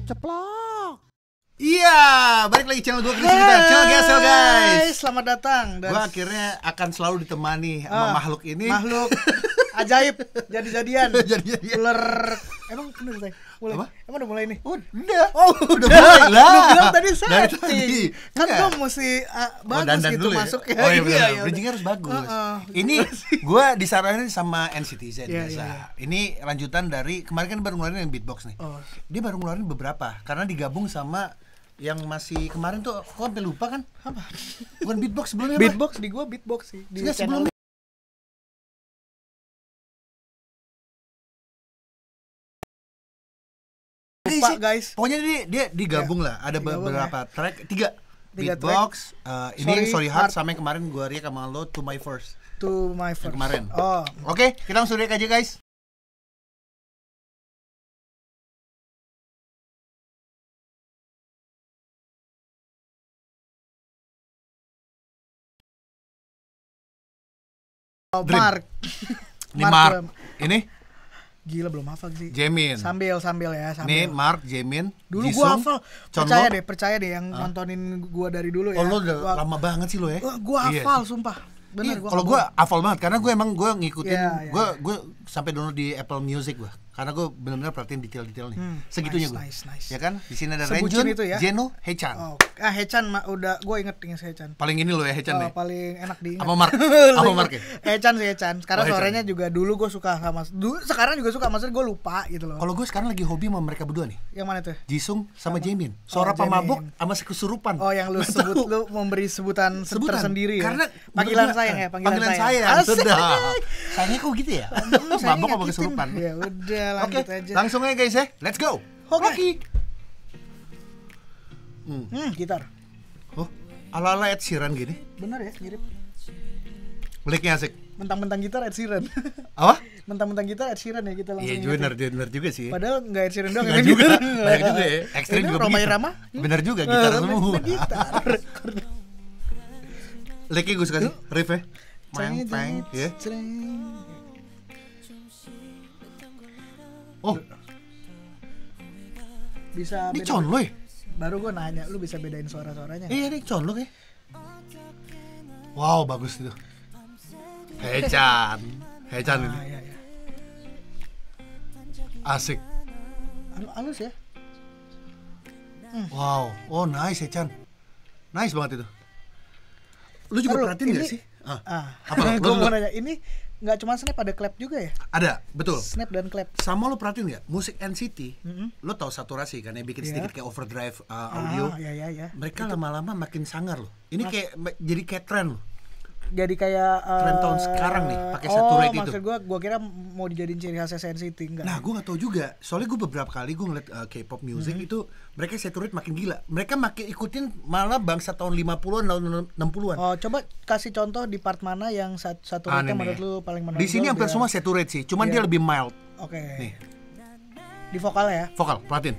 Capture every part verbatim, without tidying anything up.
Ceplok. Iya, balik lagi channel gue Chris Gitar. Channel Gesel guys. Selamat datang. Dan gue akhirnya akan selalu ditemani sama uh, makhluk ini. Makhluk ajaib, jadi-jadian. Jadi-jadian. Ular. Emang bener Tay? Mulai. Apa? Emang udah mulai nih? Oh, udah. Oh, udah mulai lah. Lu bilang tadi Dari setting. tadi. Kan Enggak. gue mesti uh, bagus oh, dandan gitu dulu ya? masuk ya. Oh iya benar. ya Bridgingnya harus bagus. Uh, uh, ini gue disaranin sama N C T Z yeah, biasa. yeah, yeah. Ini lanjutan dari kemarin kan baru ngeluarin yang beatbox nih. Oh. Dia baru ngeluarin beberapa karena digabung sama yang masih kemarin tuh kok sampai lupa kan? Apa? Bukan beatbox sebelumnya. Beatbox di gua beatbox sih. Di Nggak, sebelum lupa guys. Pokoknya dia dia digabung ya, lah. Ada digabung beberapa ya. Track, tiga, tiga beatbox. Uh, ini yang Sorry Heart sama yang kemarin gua react sama lo To My First. To My First. Yang kemarin. Oh. Oke, okay, kita langsung react aja guys. Oh, Mark. Ini Mark. Mark. Ini? Gila belum hafal sih. Jamin. Sambil sambil ya, sambil. Nih Mark, Jamin. Dulu Jisung, gua hafal. Percaya Chonlo. deh, percaya deh yang huh? nontonin gua dari dulu ya. Oh, lo udah gua, lama banget sih lo ya. Gua hafal iya. sumpah. Bener, iya, kalau gua hafal banget karena gue emang gue ngikutin, yeah, yeah. gue gue sampai download di Apple Music gue, karena gue benar-benar perhatiin detail-detail nih, hmm, segitunya nice, gue, nice, nice. ya kan? Di sini ada Sebutin Renjun, itu ya? Jeno, Haechan. Oh, ah Haechan udah gue inget inget Haechan. Paling ini lo ya Haechan oh, nih. Paling enak diingat. Apa Mark? Apa Mark ya? Haechan sih Haechan. Sekarang oh, suaranya juga dulu gue suka sama, dulu sekarang juga suka, maksudnya gue lupa gitu loh. Kalau gue sekarang lagi hobi sama mereka berdua nih. Yang mana tuh? Jisung sama, sama? Jamin. Suara oh, pemabuk sama kesurupan. Oh yang lu sebut, lu memberi sebutan, sebutan. tersendiri ya. Karena panggilan sayang ya, panggilan, panggilan sayang. sayang. Sudah. Sayangnya kok gitu ya? Mabok sama kesurupan. Ya udah lanjut okay, aja. Langsung aja guys ya. Let's go. Oke. Okay. Hmm. hmm, gitar. Oh, ala-ala Ed Sheeran gini. Bener ya, mirip. Licknya asik. Mentang-mentang gitar Ed Sheeran. Apa? Mentang-mentang gitar Ed Sheeran ya kita langsung. Iya, bener, bener juga sih. Padahal nggak Ed Sheeran doang. Nggak juga, banyak juga ya. Ekstrim juga Roma begitu. Irama. Bener juga, gitar semua. Gitar. Licknya gue suka sih, riff ya. Main, main, ya. Oh, bisa. Ini Chonlo ya? Baru gue nanya, lu bisa bedain suara-suaranya? Iya, ini Chonlo ya. Wow, bagus itu. Haechan, Haechan ah, ini. Iya, iya. Asik. Halus ya. Hmm. Wow, oh nice Haechan. Nice banget itu. Lu juga Lalu, perhatiin ini, gak sih? Ah, ah. apa? Gue mau nanya, ini nggak cuma snap, ada clap juga ya? Ada, betul. Snap dan clap. Sama lo perhatiin nggak? Musik N C T, mm-hmm. lo tau saturasi kan ya, bikin yeah. sedikit kayak overdrive uh, ah, audio. Ya, ya, ya. Mereka itu lama-lama makin sangar loh. Ini Mas, kayak jadi kayak tren loh. Jadi kayak uh, tren tahun sekarang nih, pakai oh, saturate itu. Oh, maksud gue, gue kira mau dijadiin ciri khas N C T enggak? Nah, gue nggak tahu juga. Soalnya gue beberapa kali gue ngeliat uh, K-pop music mm-hmm. itu mereka saturate makin gila. Mereka makin ikutin malah bangsa tahun lima puluhan, tahun enam puluhan. Oh, coba kasih contoh di part mana yang saturate ah, menurut lu paling menonjol. Di sini hampir semua saturate sih, cuman yeah. dia lebih mild. Oke. Okay. Nih. Di vokal ya? Vokal, perhatiin.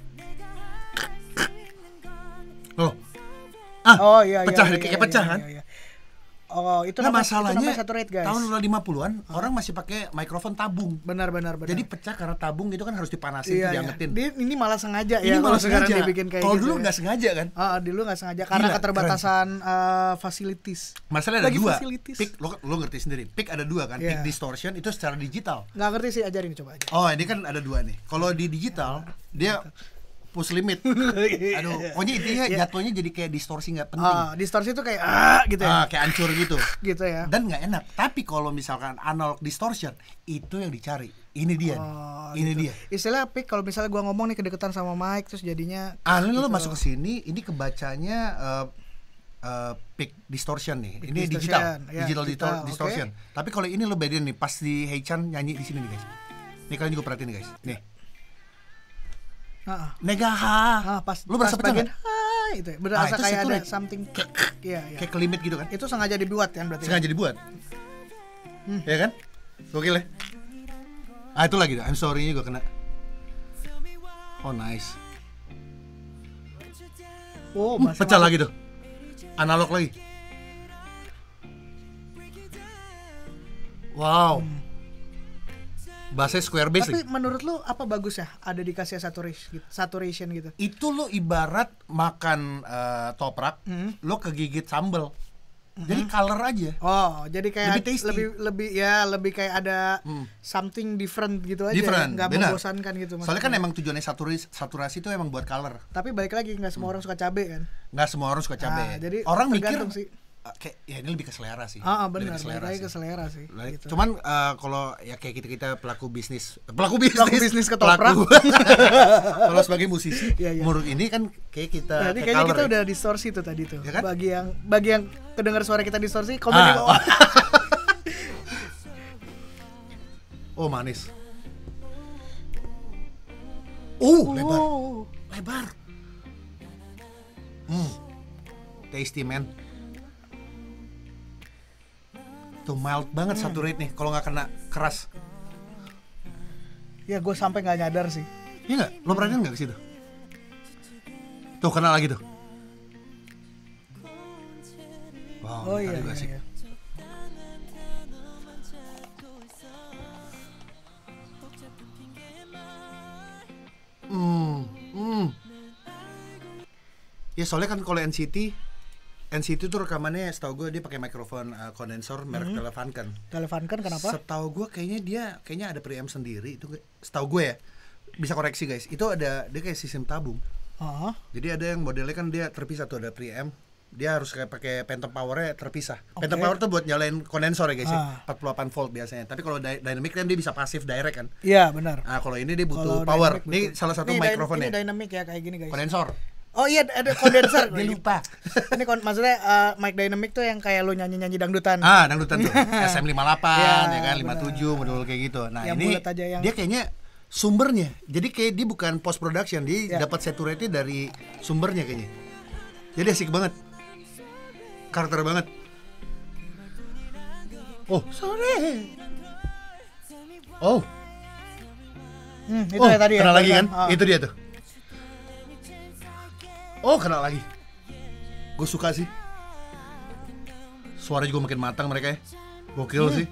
Oh. Ah, oh iya, pecah, iya, kayak iya, pecah iya, kan? iya, iya. Oh, itu nah, namanya, masalahnya itu saturate, guys. Tahun lima puluhan huh? orang masih pakai mikrofon tabung. Benar benar benar. Jadi pecah karena tabung itu kan harus dipanasin, iya, diangetin. Iya. Ini malah sengaja ini ya. Malah sekarang sengaja. dibikin kayak Kalau gitu. dulu nggak ya. sengaja kan? Ah, uh, dulu nggak sengaja karena Gila, keterbatasan uh, facilities. Masalahnya ada Lagi dua. Facilities. Pick, lo, lo ngerti sendiri. Pick ada dua kan. Yeah. Pick distortion itu secara digital. Nggak ngerti sih, ajarin coba aja. Oh, ini kan ada dua nih. Kalau di digital dia push limit. Aduh, pokoknya intinya yeah. jatuhnya jadi kayak distorsi nggak penting. Ah, distorsi itu kayak ah gitu ya. Ah, kayak hancur gitu. Gitu ya. Dan nggak enak. Tapi kalau misalkan analog distortion, itu yang dicari. Ini dia. Oh, nih. Ini gitu. dia. Istilah pick kalau misalnya gua ngomong nih kedekatan sama mic terus jadinya ah, gitu. Lo masuk ke sini, ini kebacanya uh, uh, pick distortion nih. Pick ini distortion. digital. Ya, digital, digital okay. distortion. Tapi kalau ini lo bedain nih pas di Haechan nyanyi di sini nih, guys. Nih kalian juga perhatiin nih, guys. Nih. Ah, mega ha. Ah, pas lu berasa pecah nggak? Itu ya. Berasa ah, kayak ada something iya, iya. Kayak kelimit gitu kan? Itu sengaja dibuat kan berarti? Sengaja ya? dibuat. Hmm. Ya kan? Gokil ya? Ah, itu lagi tuh. I'm sorry-nya juga kena. Oh, nice. Oh, hmm, pecah masuk. Lagi tuh. Analog lagi. Wow. Hmm. Bahasa square base. Tapi menurut lu apa bagus ya ada dikasih saturation gitu, saturation gitu? Itu lu ibarat makan uh, toprak, hmm. lu kegigit sambel. Hmm. Jadi color aja. Oh, jadi kayak lebih tasty. lebih lebih ya lebih kayak ada hmm. something different gitu aja. Different, nggak membosankan gitu maksudnya. Soalnya kan emang tujuannya saturasi saturasi itu emang buat color. Tapi balik lagi nggak semua hmm. orang suka cabe kan? Nggak semua orang suka cabe. Nah, jadi orang mikir sih. Kayak ya ini lebih ke selera sih. Ah, ah benar, lebih ke selera sih. Gitu. Cuman uh, kalau ya kayak kita kita pelaku bisnis, pelaku bisnis, pelaku bisnis ketoprak. Kalau sebagai musisi, ya, ya. menurut ini kan kayak kita. Nah, ini kayaknya kita ya. udah distorsi tuh tadi tuh. Ya kan? Bagi yang bagi yang kedengar suara kita distorsi, komen di bawah. Oh manis. Oh, oh lebar, lebar. Hmm. Tasty man. Tuh mild banget hmm. saturate nih kalau nggak kena keras. Ya gue sampai nggak nyadar sih. Iya nggak? Lo perhatiin nggak ke situ? Tuh kena lagi tuh. Wow, oh iya, iya, asik. iya. Hmm, hmm. Ya soalnya kan kalau N C T N C T tuh rekamannya setahu gue dia pakai mikrofon uh, kondensor merek hmm. Telefunken. Telefunken kenapa? Setahu gue kayaknya dia kayaknya ada preamp sendiri itu setahu gue ya. Bisa koreksi guys. Itu ada dia kayak sistem tabung. Uh-huh. Jadi ada yang modelnya kan dia terpisah tuh ada preamp. Dia harus kayak pakai phantom powernya terpisah. Okay. Phantom power tuh buat nyalain kondensor ya guys ah. ya. empat puluh delapan volt biasanya. Tapi kalau dy- dynamic kan dia bisa pasif direct kan. Iya benar. Nah kalau ini dia butuh kalo power. Ini salah satu mikrofonnya. Ini dynamic ya kayak gini guys. Kondensor. Oh iya ada kondenser. Dia lupa. Ini kon- maksudnya uh, mic dynamic tuh yang kayak lu nyanyi-nyanyi dangdutan. Ah, dangdutan tuh. S M lima puluh delapan ya, ya kan lima puluh tujuh model kayak gitu. Nah, yang ini yang... dia kayaknya sumbernya. Jadi kayak dia bukan post production, dia ya. dapat saturate dari sumbernya kayaknya. Jadi asik banget. Karakter banget. Oh, sorry. Oh. Hmm, itu oh, ya tadi ya. Kena lagi kan? Oh. Itu dia tuh. Oh, kena lagi. Gue suka sih. Suara juga makin matang mereka ya. Gokil hmm. sih.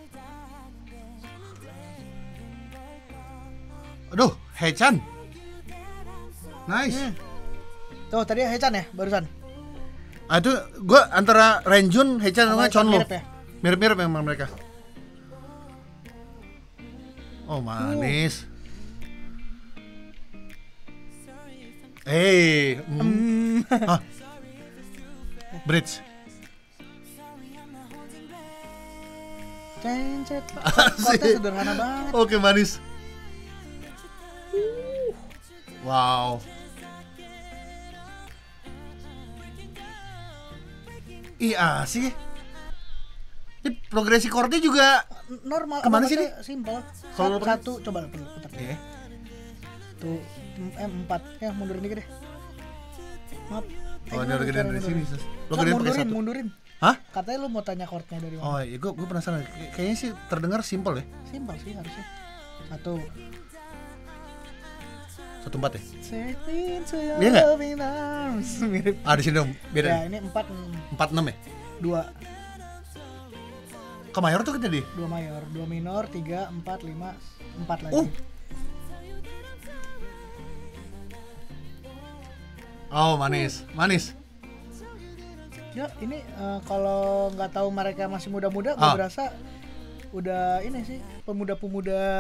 Aduh, Haechan. Nice. Hmm. Tuh, tadi Haechan ya barusan. Ah itu gue antara Renjun, Haechan sama Chonlo. Mirip ya? Mirip-mirip memang mereka. Oh, manis. Uh. Hey, mm. ah. Bridge. Cencet. Kota sederhana banget. Oke, manis. Uh. Wow. Iya sih. Ini progresi chordnya juga normal. Kemana sih nih? Simple. Kalau satu, satu coba putar. Oke. Tuh, eh empat ya mundurin dikit deh. Maaf. Oh, ini udah gedean dari sini. Lo gedean pakai satu. Mundurin. Hah? Katanya lu mau tanya chordnya dari mana? Oh, iya, gue gue penasaran. Kayaknya sih terdengar simple ya. Simple sih harusnya. Satu. Satu empat ya? Iya nggak? Mirip. Ah, di sini dong. Beda. Ya, ini empat. Empat enam ya? Dua. Ke mayor tuh kita di? Dua mayor, dua minor, tiga, empat, lima, empat lagi. Uh. Oh, manis, manis. Ya, ini uh, kalau nggak tahu mereka masih muda-muda, gue ah. berasa udah ini sih pemuda-pemuda.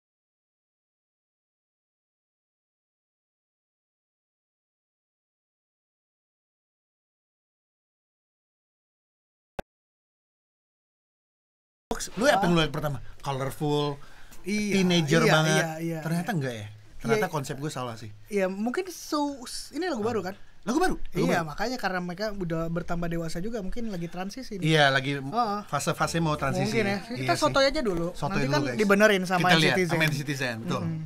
Lu apa yang lu lihat pertama? Colorful, iya, teenager iya, banget. Iya, iya, Ternyata iya. enggak ya? Ternyata iya, konsep gue salah sih. Iya, mungkin so, ini lagu baru kan? Lagu baru? Lagu iya, baru. makanya karena mereka udah bertambah dewasa juga, mungkin lagi transisi nih. Iya, lagi oh, fase-fase mau transisi. Mungkin ya. Kita iya sotoy aja dulu. Sotoy nanti dulu, kan guys. dibenerin sama Kita lihat, Citizen. sama Citizen, betul. Mm-hmm.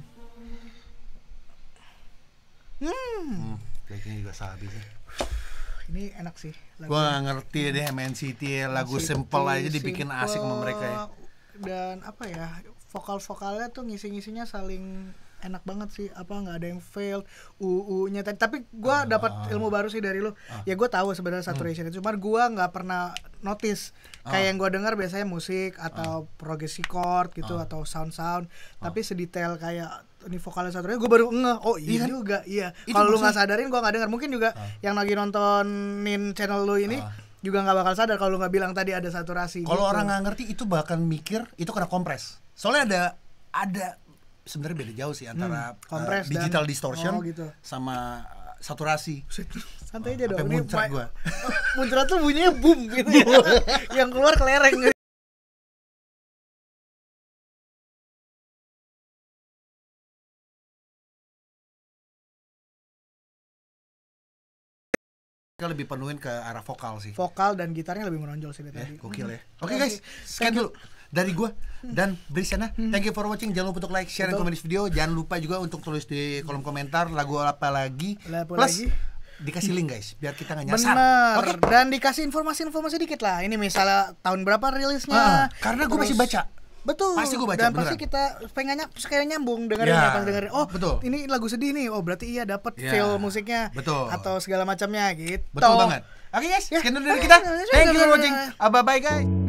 Hmm. hmm. Kayaknya juga sabi sih. Ini enak sih. Gue gak ngerti deh M N C T, lagu simple aja dibikin asik sama mereka ya. Dan apa ya, vokal-vokalnya tuh ngisi-ngisinya saling enak banget sih, apa nggak ada yang fail uu-nya tadi. Tapi gue uh, dapat ilmu baru sih dari lo. Uh, ya gue tahu sebenarnya saturation hmm. itu, cuman gue nggak pernah notice. Uh, Kayak yang gue dengar biasanya musik atau uh, progresi chord gitu uh, atau sound-sound. Uh, Tapi sedetail kayak ini vokalnya saturation, gue baru ngeh. Oh iya, iya juga, iya. Kalau lu nggak sadarin, gue nggak dengar. Mungkin juga uh, yang lagi nontonin channel lu ini. Uh, juga nggak bakal sadar kalau lu nggak bilang tadi ada saturasi. Kalau gitu. Orang nggak ngerti itu bahkan mikir itu kena kompres. Soalnya ada ada sebenarnya beda jauh sih antara hmm, kompres uh, digital dan, distortion oh, gitu. Sama uh, saturasi. Santai aja dong. Ini muncrat gua. Muncrat tuh bunyinya boom gitu ya. Yang keluar kelereng gitu. Lebih penuhin ke arah vokal sih. Vokal dan gitarnya lebih menonjol sih dari tadi. Gokil ya. Oke okay, guys, sekian dulu dari gue dan Brisyana. Thank you for watching. Jangan lupa untuk like, share, dan komen di video. Jangan lupa juga untuk tulis di kolom komentar lagu apa lagi. Lagu Plus lagi. Dikasih link guys, biar kita nggak nyasar. Bener. Okay. Dan dikasih informasi-informasi dikit lah. Ini misalnya tahun berapa rilisnya. Ah, karena gue masih baca. Betul. Pasti gue baca. Dan beneran. Pasti kita pengennya kayak nyambung dengerin ya, pas dengerin. Oh, betul. Ini lagu sedih nih. Oh, berarti iya dapat ya, feel musiknya. Betul. Atau segala macamnya gitu. Betul banget. Oke okay, guys, sekian dari kita. Thank you for watching. Bye bye guys.